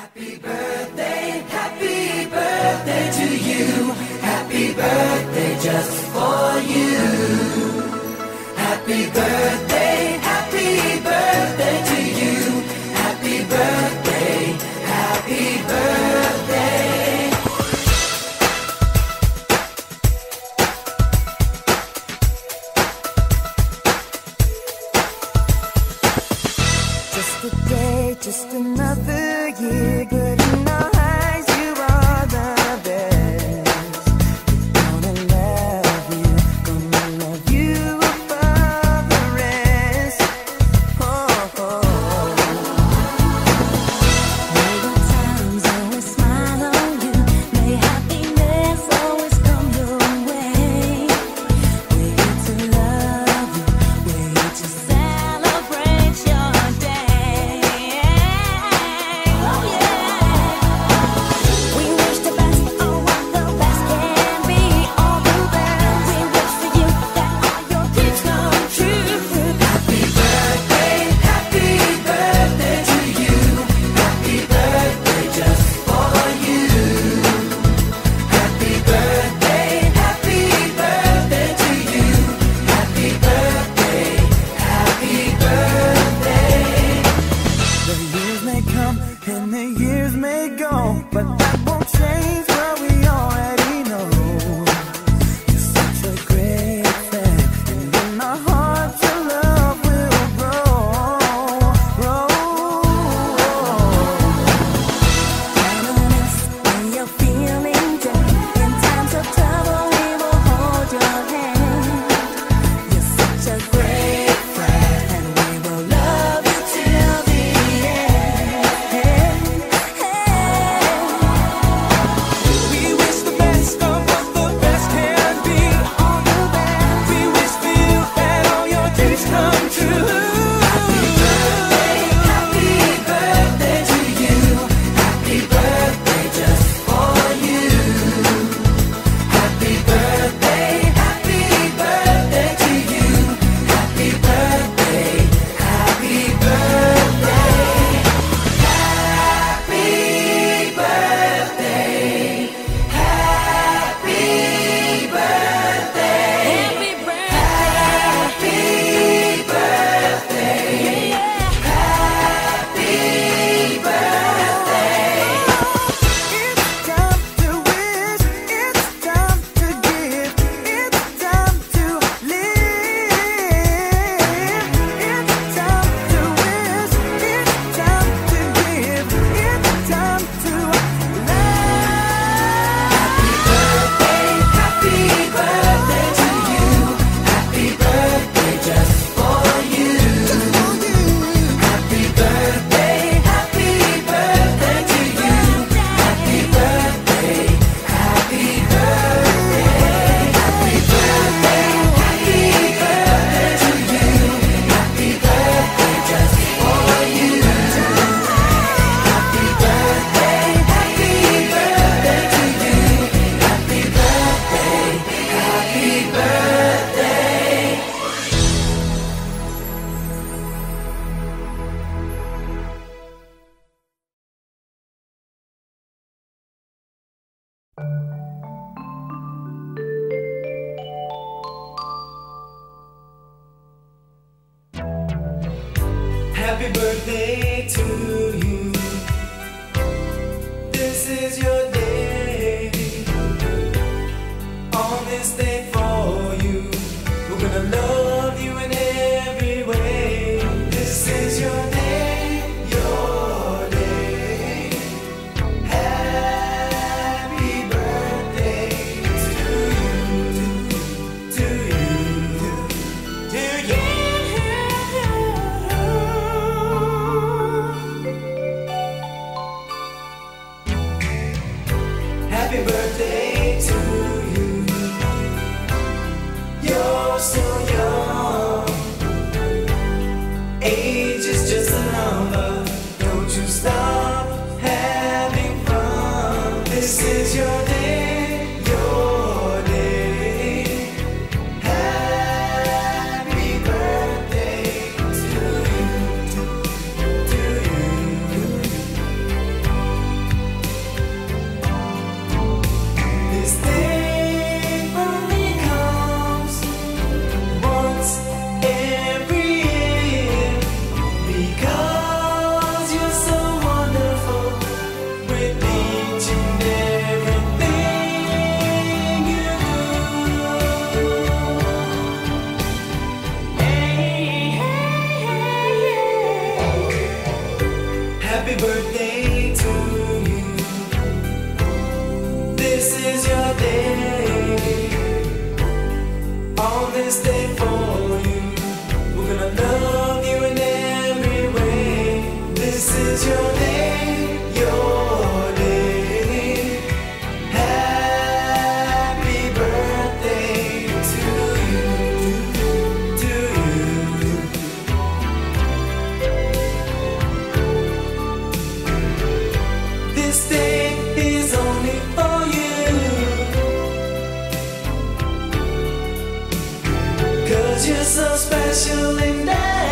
Happy birthday to you. Happy birthday just for you. Happy birthday to you. Happy birthday, happy birthday. Just a day, just another year, good in our eyes, you are the best. Gonna love you above the rest. Oh, oh. May the times always smile on you, may happiness always come your way. We're here to love you, we're here to celebrate your day. Oh yeah. We wish the best, oh what the best can be. All the best, we wish for you that all your dreams come true. Happy birthday to you. Happy birthday just for you. Happy birthday to you. Happy birthday, happy birthday. The years may come and the years may go, but that won't change what we already know. You're such a great friend, and in our hearts your love will grow. Reminisce when you're feeling down. In times of trouble, we will hold your hand. You're such a great friend, and we will love you till the end. We wish the best of what the best can be. All the best. We wish for you that all your dreams come true. Happy birthday to you. Happy birthday just for you. Happy birthday to you. Happy birthday, happy birthday. Happy birthday. Happy birthday. Happy birthday. Happy birthday. Happy birthday. It's time to wish, it's time to give, it's time to live. It's time to wish, it's time to give, it's time to Happy birthday to you. Happy birthday just for you. Happy birthday to you. Happy birthday, happy birthday. Happy birthday to you. Happy birthday just for you. Happy birthday to you. Happy birthday, happy birthday. Happy birthday to you. This is your day. On this day for you, we're gonna love you in every way. This is your day, your day. Happy birthday to you, to you, to you. Happy birthday to you. This is your day. On this day for you, we're gonna love you in every way. This is your day, your day. Happy birthday to you, to you. This day is only for you, 'cause you're so special and I